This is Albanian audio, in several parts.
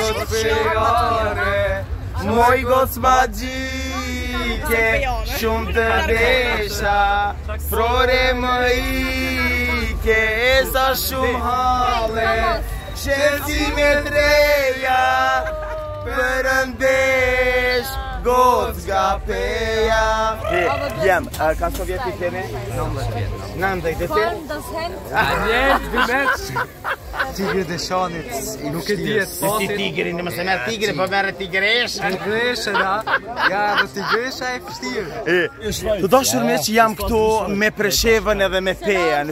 gospejane, moj goc magjike, shumë të desha, prore më ike, e sa shumë hale, shënësime treja, përëndesh, goc nga peja. Jem, ka so vjeti keni? 19 vjetë. 19, dhe ti? Tigrit e shanit, nuk e djetë. Si tigri, në mëse merë tigri, po merë tigresha. Tigresha, da. Ja, dhe tigresha e fështirë. Të dashur me që jam këtu me Preshevën edhe me Pejan.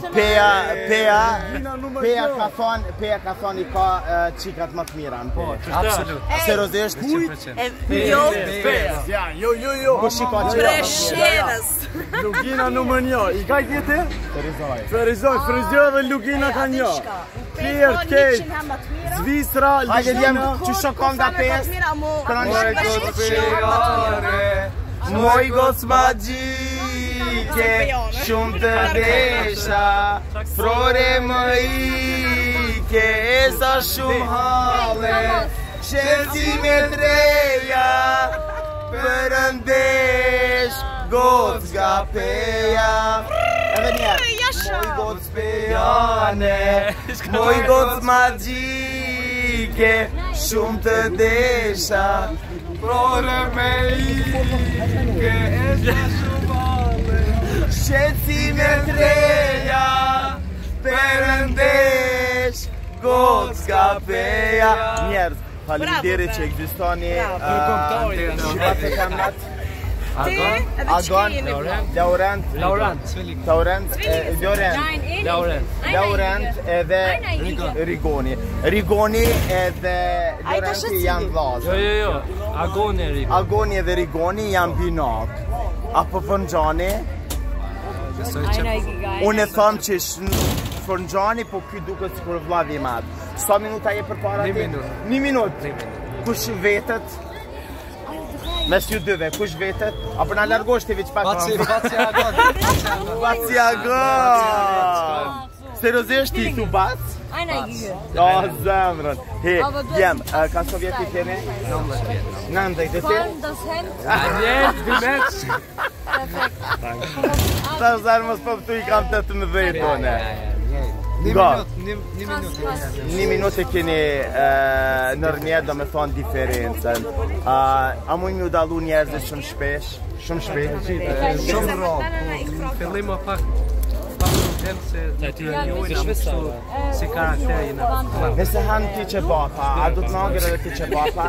Peja ka thonë i ka qikat më të mira në Peja. Absolut. Seriozisht? Jo. Jo. Po shiko që Preshevës. Lugina numër 1. I ka i kjete? Ferizoj, Ferizoj dhe Lugina ka 1. Kjerë, kejtë, Zvisra, Lugina. Që shokon nga 5. Moj gospejane, moj goc magjike, shumë të desha, prore më ike, e sa shumë hale, shënësime treja, përëndesh, goc nga peja. Edhe njerë. Moj gospejane, moj goc magjike, shumë të desha, prore me ike, e sa shumë hale, shënësime treja, përëndesh, goc nga peja. Njerëz, faleminderit që ekzistoni. Shqipat e kamrat. Agon, Laurent edhe Rigoni. Rigoni edhe Laurenti janë vllazë. Jo, Agoni edhe Rigoni janë binak. Apo Fënxhani? Unë e thëmë që Fënxhani, po ky duket sikur vllavi i madh. Sa minuta je përpara ti? 1 minutë. Kush vetet? Mes ju dyve, kush vetet? Apo na largosh ti veç pak? Baci Agon! Seriozisht ti tu bac? Ajna i gjyë. O, zemrën. He, jem, ka so vjeti keni? 19 vjetë. 19, dhe ti? Ta zarë mos po pëtu i kam 18 tone. 1 minutë e keni nërmjet do me thonë diferencen. A mujnë ju dalu njerëzit shumë shpesh? Shumë shpesh? Shumë rrë. Fillim o pak problem se të njojnë kështu si karakteri në. Nëse hanë ti që bapa, a du të nagër edhe ti që bapa?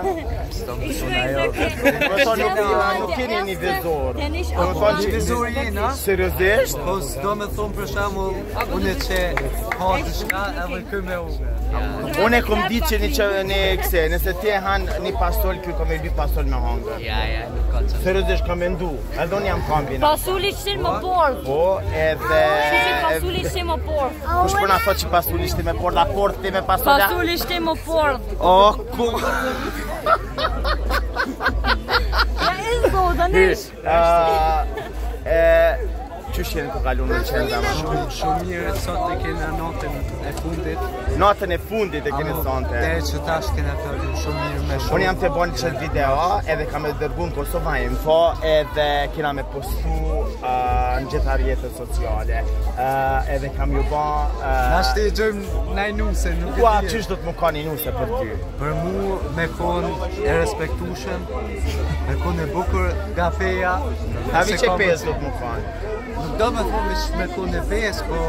Nuk keni një vizor. Një vizor jena? Seriozisht? Po s'do me thonë për shemull, unë që ha të shka edhe kë me uve. Unë e kom ditë që një këse, nëse ti e hanë një pastol, kjo kom e 2 pastol me hangër. Ja, nuk ka që. Seriozisht kom e ndu, edhe unë jam kambina. Pasuli qëtin më porë. Po, edhe... Pasuli qëtin më porë. Kush përna thot që pasuli shti me porë, da porë ti me pasolja? Pasuli qëtin më porë. O, ku... Ja, e zdo, da nesh. Qysh jenë të kalu në qenda ma? Shumë mirë sot e kena natën e fundit. Natën e fundit e keni sonte. Dhe që tash kena përgjën shumë mirë me shumë. Unë jam të bonë qëtë video, edhe kam e dërgu në Kosova info, edhe kena me postu në gjithar jetët sociale. Edhe kam ju ba... Na shte i gjëjmë naj nuse, nuk e Kua, dhije. qysh do të më ka një nuse për ty? Për mu me konë e respektushëm, me konë e bukur nga feja. Ta vi që 5 do të më kanë? Nuk do me thonë me konë e fejës, po...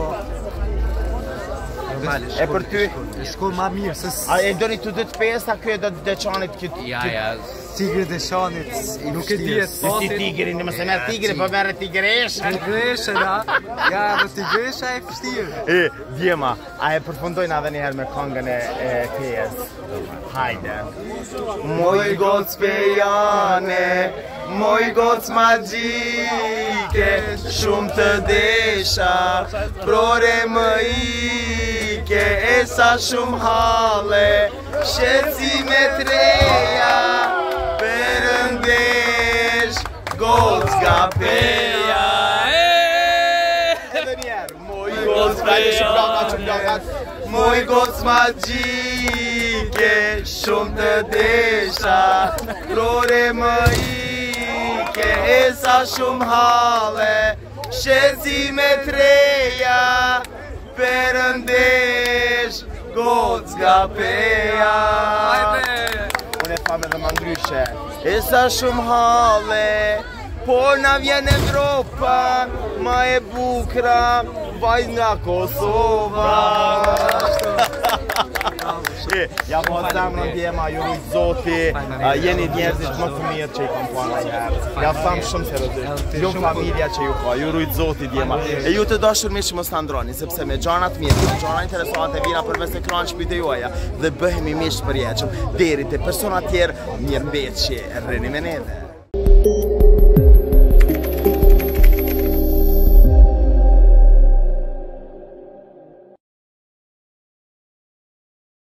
E për ty? E shkoll ma mirë, se... A e do një të 5, a kjo e do të deqanit këtë... Ja. Tigrit e shanit, nuk e djetë. Si tigri, në mëse merë tigri, po merë tigresha. Tigresha, da. Ja, dhe tigresha e fështirë. Djema, a e përfundojnë edhe njëherë me kongën e kejes? Hajde. Moj goc pejane, moj goc magjike, shumë të desha, prore më ike, e sa shumë hale, shënësime treja, përëndesh, goc nga peja. Edhe njerë, moj goc pejane, moj goc magjike, ike, shumë të desha, prore më ike, e sa shumë hale, shezi me treja, perëndesh, gocka peja. Unë e fam edhe më ndryshe. E sa shumë hale, por na vjen Evropa, ma e bukra, vaj nga Kosova. Ja po zemrën djema, ju rujt Zoti, jeni njerëzit më të mirë që i kam pa në njerë. Ja thamë shumë seriozisht, ju familja që ju pa, ju rujt Zoti djema. E ju të dashur mirë që mos të ndroni, sepse me gjanat mirë, gjana interesante vina përmes e kranë shpite juaja dhe bëhemi mirë shpërjeqëm, deri të persona tjerë mirë mbetëshje, rrini me neve.